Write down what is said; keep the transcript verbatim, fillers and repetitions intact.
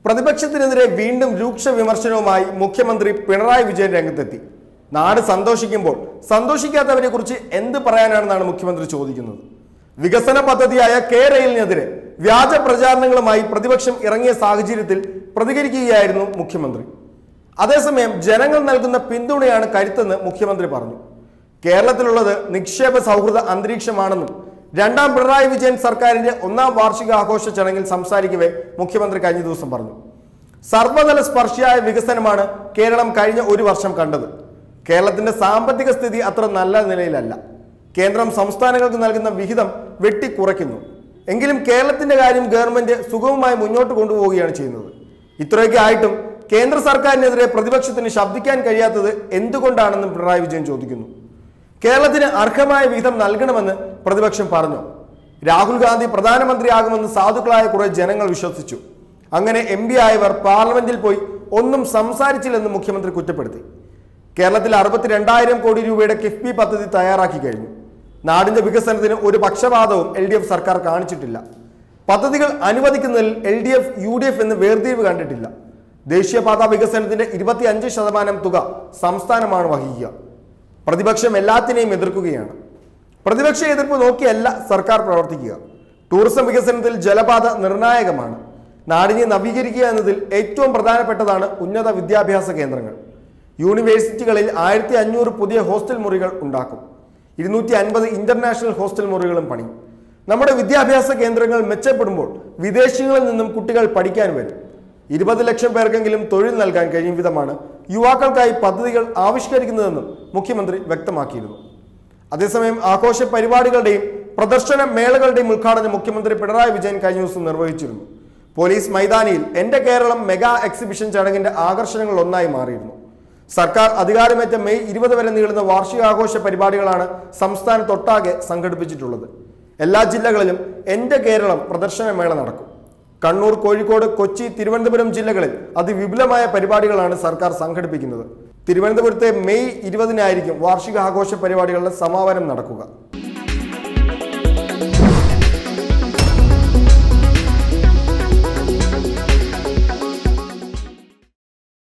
പ്രതിപക്ഷത്തിനെതിരെ വീണ്ടും രൂക്ഷ വിമർശനവുമായി മുഖ്യമന്ത്രി പിണറായി വിജയൻ രംഗത്തെത്തി. നാട് സന്തോഷിക്കുമ്പോൾ സന്തോഷിക്കാത്തവരെ കുറിച്ച് എന്ത് പറയാനാണെന്നാണ് മുഖ്യമന്ത്രി ചോദിക്കുന്നത്. വികസന പദ്ധതിയായ കെ റെയിലിനെതിരെ വ്യാജ പ്രചാരണങ്ങളുമായി പ്രതിപക്ഷം ഇറങ്ങിയ സാഹചര്യത്തിൽ പ്രതികരിക്കുകയായിരുന്നു മുഖ്യമന്ത്രി. അതേസമയം ജനങ്ങൾ നൽകുന്ന പിന്തുണയാണ് കരുത്തെന്ന് മുഖ്യമന്ത്രി പറഞ്ഞു. കേരളത്തിലുള്ളത് നിക്ഷേപ സൗഹൃദ അന്തരീക്ഷമാണെന്നും രണ്ടാം പിണറായി വിജയൻ സർക്കാരിന്റെ ഒന്നാം വാർഷിക ആഘോഷ ചടങ്ങിൽ സംസാരിക്കവേ മുഖ്യമന്ത്രി കഴിഞ്ഞ ദിവസം പറഞ്ഞു. സർവതല സ്പർശിയായ വികസനമാണ് കേരളം കഴിഞ്ഞ ഒരു വർഷം കണ്ടത്. കേരളത്തിന്റെ സാമ്പത്തിക സ്ഥിതി അത്ര നല്ല നിലയിലല്ല. കേന്ദ്രം സംസ്ഥാനങ്ങൾക്ക് നൽകുന്ന വിഹിതം വെട്ടിക്കുറയ്ക്കുന്നു. എങ്കിലും കേരളത്തിന്റെ കാര്യം ഗവൺമെന്റ് സുഗമമായി മുന്നോട്ട് കൊണ്ടുപോവുകയാണ് ചെയ്യുന്നത്. ഇത്രയൊക്കെ ആയിട്ടും കേന്ദ്ര സർക്കാരിനെതിരെ പ്രതിപക്ഷത്തിന് ശബ്ദിക്കാൻ കഴിയാത്തത് എന്തുകൊണ്ടാണെന്നും പിണറായി വിജയൻ ചോദിക്കുന്നു. കേരളത്തിന് അർഹമായ വിഹിതം നൽകണമെന്ന് പ്രതിപക്ഷം പറഞ്ഞു. രാഹുൽ ഗാന്ധി പ്രധാനമന്ത്രിയാകുമെന്ന് സാധുക്കളായ കുറെ ജനങ്ങൾ വിശ്വസിച്ചു. അങ്ങനെ എം പി ആയവർ പാർലമെന്റിൽ പോയി ഒന്നും സംസാരിച്ചില്ലെന്ന് മുഖ്യമന്ത്രി കുറ്റപ്പെടുത്തി. കേരളത്തിൽ അറുപത്തിരണ്ടായിരം കോടി രൂപയുടെ കിഫ്ബി പദ്ധതി തയ്യാറാക്കി കഴിഞ്ഞു. നാടിന്റെ വികസനത്തിന് ഒരു പക്ഷപാതവും എൽ ഡി എഫ് സർക്കാർ കാണിച്ചിട്ടില്ല. പദ്ധതികൾ അനുവദിക്കുന്നതിൽ L D F U D F എന്ന് വേർതിരിവ് കണ്ടിട്ടില്ല. ദേശീയപാത വികസനത്തിന്റെ ഇരുപത്തി അഞ്ച് ശതമാനം തുക സംസ്ഥാനമാണ് വഹിക്കുക. പ്രതിപക്ഷം എല്ലാത്തിനെയും എതിർക്കുകയാണ്. പ്രതിപക്ഷ എതിർപ്പ് നോക്കിയല്ല സർക്കാർ പ്രവർത്തിക്കുക. ടൂറിസം വികസനത്തിൽ ജലപാത നിർണായകമാണ്. നാടിനെ നവീകരിക്കുക എന്നതിൽ ഏറ്റവും പ്രധാനപ്പെട്ടതാണ് ഉന്നത വിദ്യാഭ്യാസ കേന്ദ്രങ്ങൾ. യൂണിവേഴ്സിറ്റികളിൽ ആയിരത്തി അഞ്ഞൂറ് പുതിയ ഹോസ്റ്റൽ മുറികൾ ഉണ്ടാക്കും. ഇരുന്നൂറ്റി അൻപത് ഇന്റർനാഷണൽ ഹോസ്റ്റൽ മുറികളും പണിയും. നമ്മുടെ വിദ്യാഭ്യാസ കേന്ദ്രങ്ങൾ മെച്ചപ്പെടുമ്പോൾ വിദേശങ്ങളിൽ നിന്നും കുട്ടികൾ പഠിക്കാൻ വരും. ഇരുപത് ലക്ഷം പേർക്കെങ്കിലും തൊഴിൽ നൽകാൻ കഴിയും വിധമാണ് യുവാക്കൾക്കായി പദ്ധതികൾ ആവിഷ്കരിക്കുന്നതെന്നും മുഖ്യമന്ത്രി വ്യക്തമാക്കിയിരുന്നു. അതേസമയം ആഘോഷ പരിപാടികളുടെയും പ്രദർശന മേളകളുടെയും ഉദ്ഘാടനം മുഖ്യമന്ത്രി പിണറായി വിജയൻ കഴിഞ്ഞ ദിവസം നിർവഹിച്ചിരുന്നു. പോലീസ് മൈതാനിയിൽ എന്റെ കേരളം മെഗാ എക്സിബിഷൻ ചടങ്ങിന്റെ ആകർഷണങ്ങളിൽ ഒന്നായി മാറിയിരുന്നു. സർക്കാർ അധികാരമേറ്റ മെയ് ഇരുപത് വരെ നീളുന്ന വാർഷികാഘോഷ പരിപാടികളാണ് സംസ്ഥാനത്തൊട്ടാകെ സംഘടിപ്പിച്ചിട്ടുള്ളത്. എല്ലാ ജില്ലകളിലും എന്റെ കേരളം പ്രദർശനമേള നടക്കും. കണ്ണൂർ, കോഴിക്കോട്, കൊച്ചി, തിരുവനന്തപുരം ജില്ലകളിൽ അതിവിപുലമായ പരിപാടികളാണ് സർക്കാർ സംഘടിപ്പിക്കുന്നത്. തിരുവനന്തപുരത്തെ മെയ് ഇരുപതിനായിരിക്കും വാർഷികാഘോഷ പരിപാടികളുടെ സമാപനം നടക്കുക.